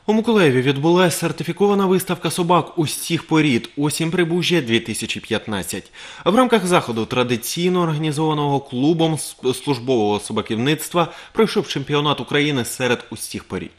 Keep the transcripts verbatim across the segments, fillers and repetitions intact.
У Миколаєві відбулася сертифікована виставка собак усіх порід «Осінь Прибужжя дві тисячі п'ятнадцять». В рамках заходу, традиційно організованого клубом службового собаківництва, пройшов чемпіонат України серед усіх порід.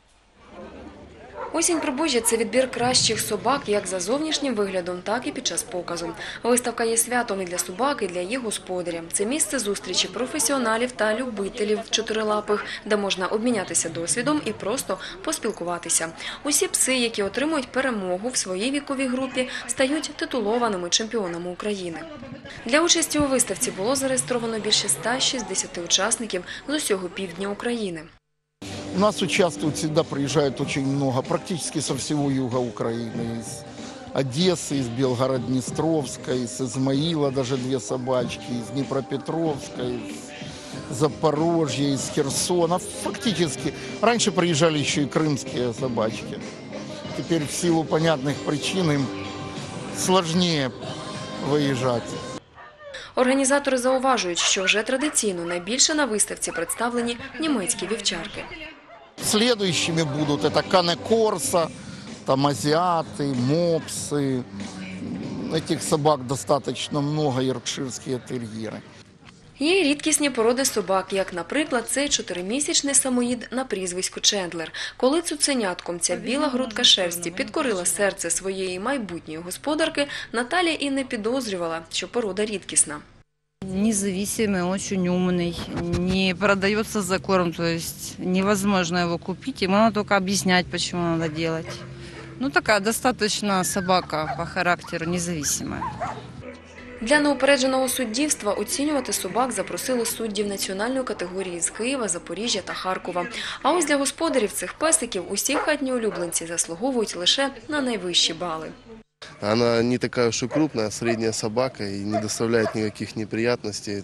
«Осінь Прибужжя» – це відбір кращих собак як за зовнішнім виглядом, так і під час показу. Виставка є святом і для собак, і для їх господаря. Це місце зустрічі професіоналів та любителів чотирилапих, де можна обмінятися досвідом і просто поспілкуватися. Усі пси, які отримують перемогу в своїй віковій групі, стають титулованими чемпіонами України. Для участі у виставці було зареєстровано більше ста шістдесяти учасників з усього півдня України. У нас участвуют, всегда приезжают очень много, практически со всего юга Украины. Из Одессы, из Белгород-Днестровска, из Измаила даже две собачки, из Днепропетровска, из Запорожья, из Херсона. Фактически. Раньше приезжали еще и крымские собачки. Теперь в силу понятных причин им сложнее выезжать. Організатори зауважують, що вже традиційно найбільше на виставці представлені німецькі вівчарки. Следующими будут это Кане Корса, там азиаты, мопсы. Этих собак достаточно много, йоркширские терьеры. Є й рідкісні породи собак, як, наприклад, цей чотиримісячний самоїд на прізвисько Чендлер. Коли цуценятком ця біла грудка шерсті підкорила серце своєї майбутньої господарки, Наталія і не підозрювала, що порода рідкісна. Независимый, очень умный, не продается за корм, то есть невозможно его купить, ему надо только объяснять, почему надо делать. Ну, такая достаточно собака по характеру, независимая. Для неупередженого суддівства оцінювати собак запросили суддів національної категорії з Києва, Запоріжжя та Харкова. А ось для господарів цих песиків усі хатні улюбленці заслуговують лише на найвищі бали. Она не такая уж и крупная, средняя собака и не доставляет никаких неприятностей.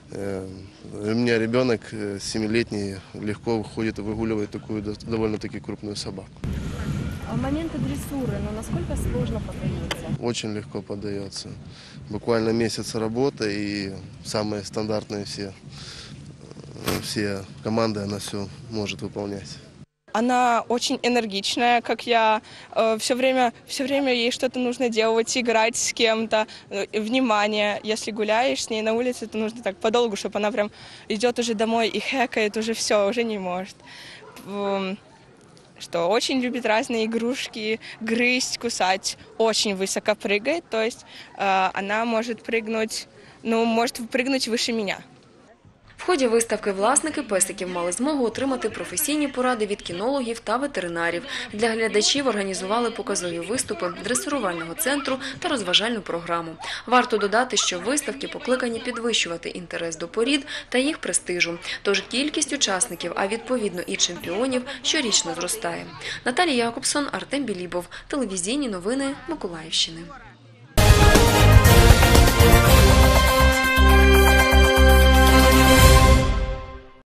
У меня ребенок семилетний легко выходит и выгуливает такую довольно-таки крупную собаку. А в моменты дрессуры, но насколько сложно поддается? Очень легко поддается. Буквально месяц работы и самые стандартные все, все команды она все может выполнять. Она очень энергичная, как я. Все время, все время ей что-то нужно делать, играть с кем-то, внимание. Если гуляешь с ней на улице, то нужно так подолгу, чтобы она прям идет уже домой и хэкает, уже все, уже не может. Что очень любит разные игрушки, грызть, кусать, очень высоко прыгает, то есть она может прыгнуть, ну, может прыгнуть выше меня. В ході виставки власники песиків мали змогу отримати професійні поради від кінологів та ветеринарів. Для глядачів організували показові виступи, дресирувального центру та розважальну програму. Варто додати, що виставки покликані підвищувати інтерес до порід та їх престижу. Тож кількість учасників, а відповідно і чемпіонів, щорічно зростає. Наталія Якобсон, Артем Білібов. Телевізійні новини Миколаївщини.